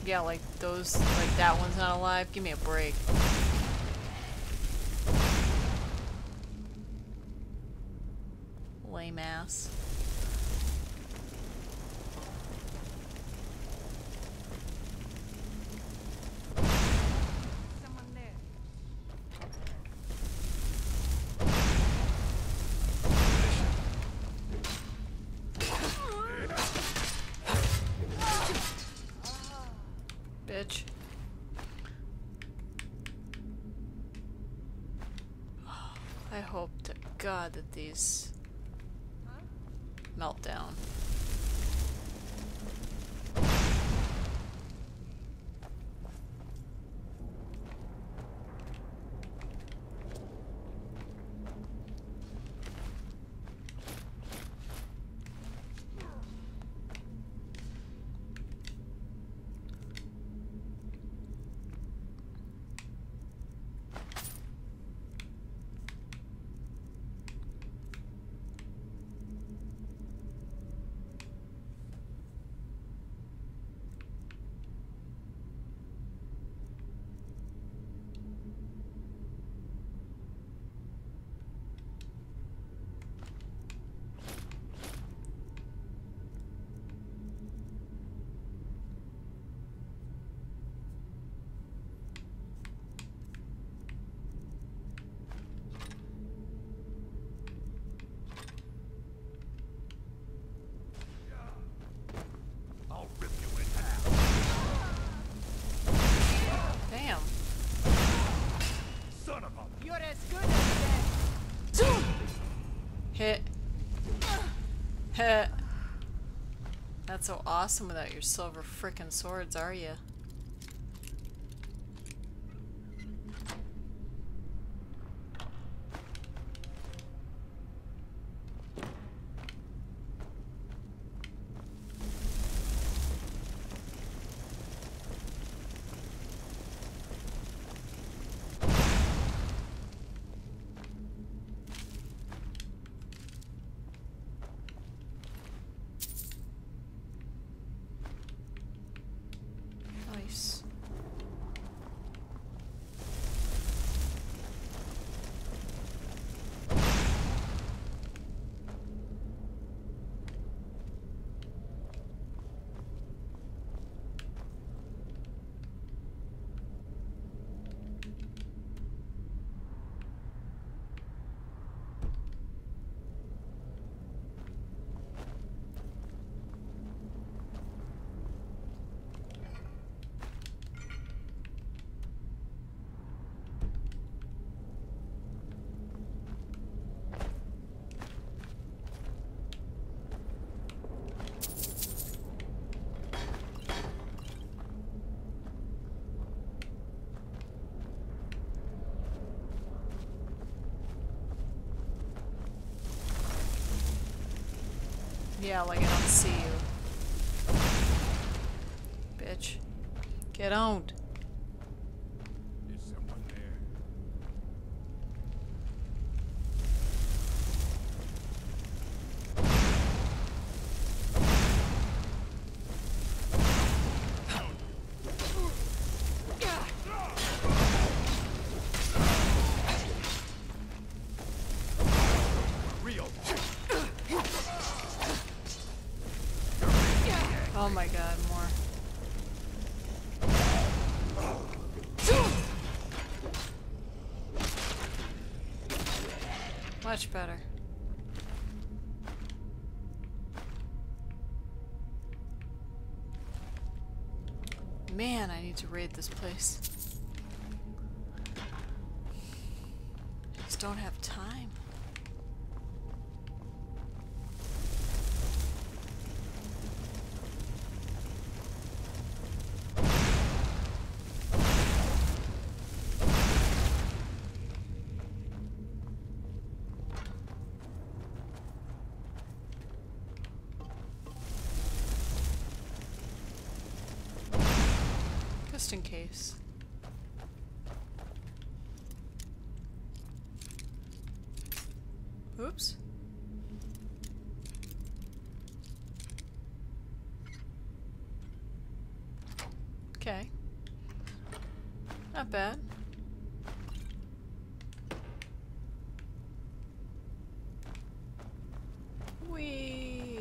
Yeah, like those, like that one's not alive. Give me a break. Lame ass. Someone there. Bitch. I hope to God that these melt down. Damn. Son of a... You're as good as dead. Hit. Hit. Not so awesome without your silver frickin' swords, are you? Nice. Yeah, like I don't see you. Bitch. Get owned. Is someone there? Real. Oh my god, more. Much better. Man, I need to raid this place. I just don't have time. Just in case. Oops. Okay. Not bad. Whee!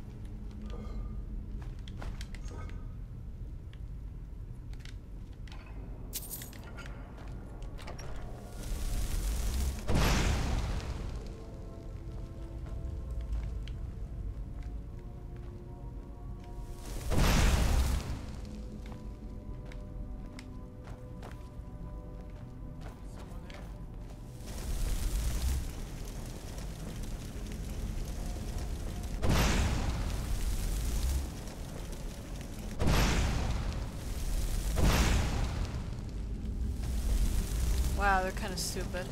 Wow, they're kind of stupid.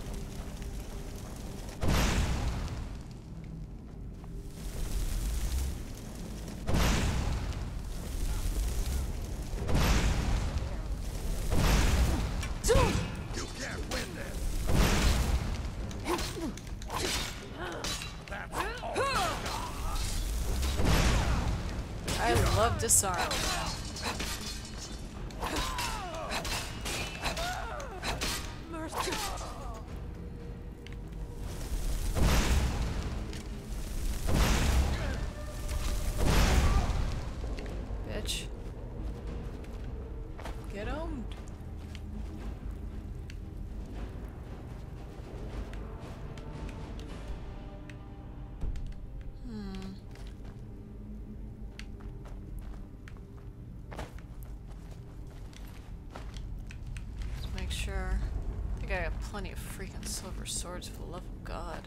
You can't win this. That's all. I love disarm. Bitch. Get owned. Let's make sure. I think I got plenty of freaking silver swords for the love of God.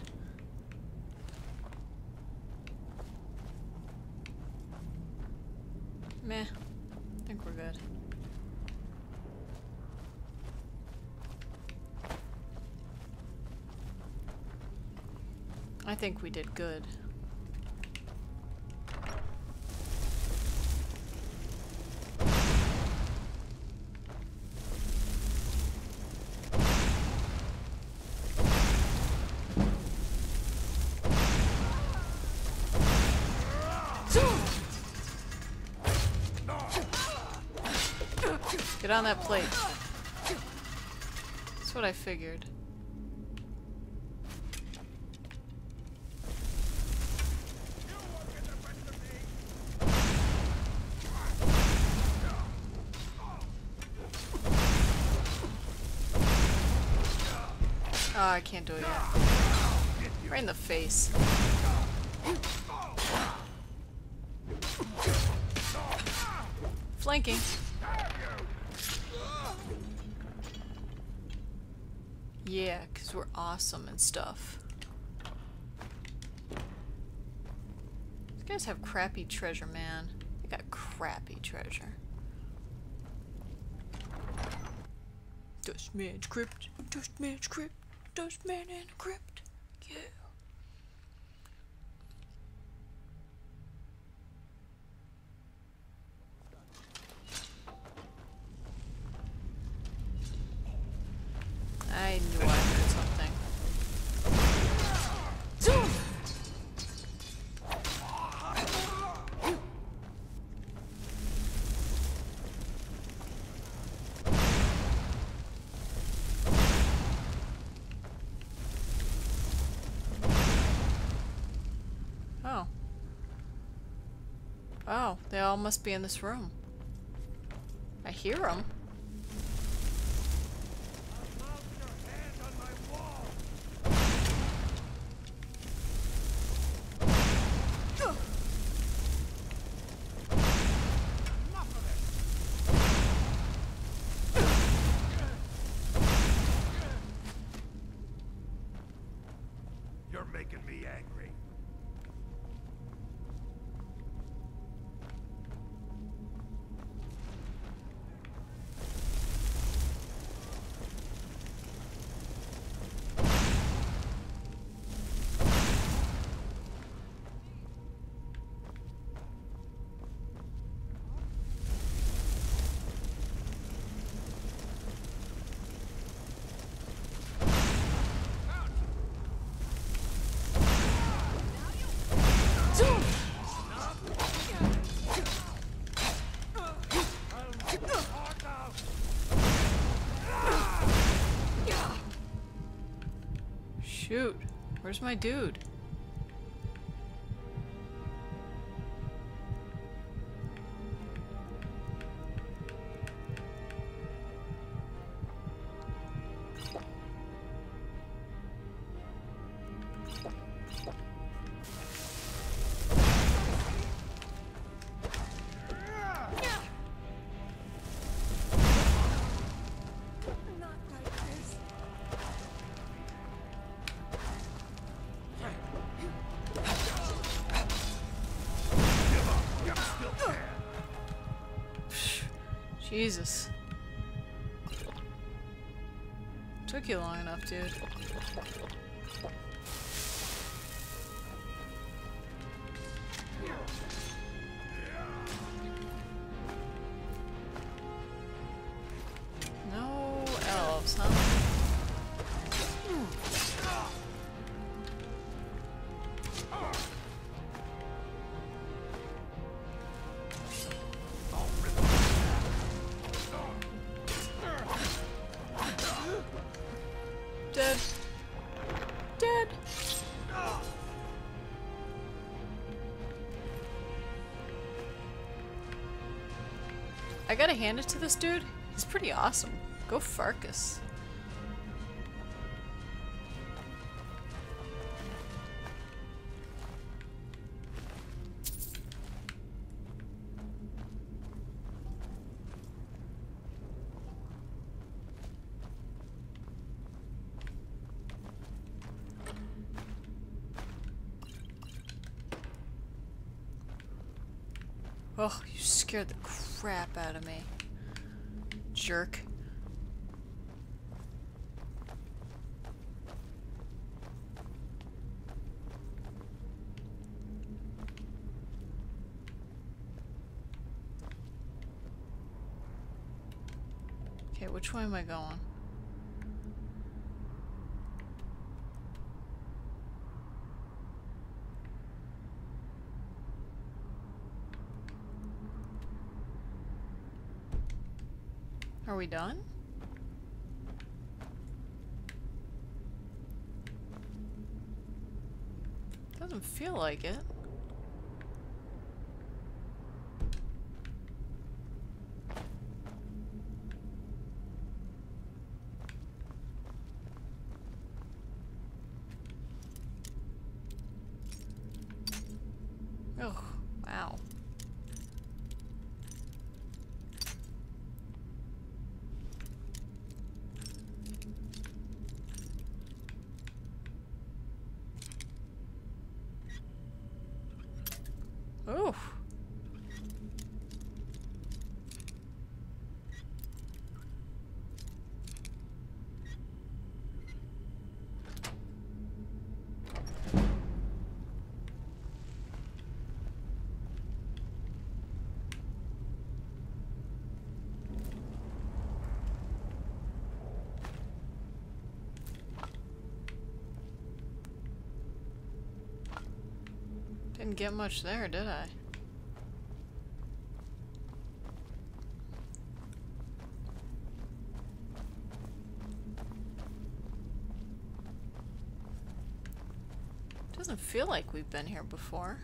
Meh. I think we're good. I think we did good. Get on that plate. That's what I figured. Oh, I can't do it yet. Right in the face. Flanking. Yeah, because we're awesome and stuff. These guys have crappy treasure, man. They got crappy treasure. Dust man's crypt. Dust man's crypt. Dust man in a crypt. Yeah. I knew I heard something. Oh. Oh, they all must be in this room. I hear them. You're making me angry. Shoot. Where's my dude? Jesus. Took you long enough, dude. No elves, huh? Dead. Dead. I gotta hand it to this dude. He's pretty awesome. Go Farkas. Oh, you scared the crap out of me. Jerk. Okay, which way am I going? Are we done? Doesn't feel like it. Oh, wow. Oh. Didn't get much there, did I? Doesn't feel like we've been here before.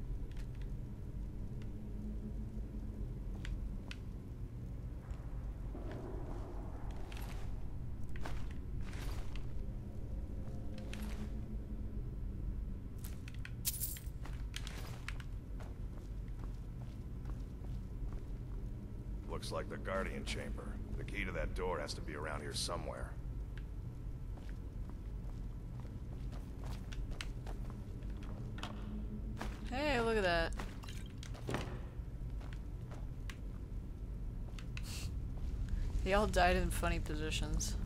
Looks like the Guardian Chamber. The key to that door has to be around here somewhere. Hey, look at that. They all died in funny positions.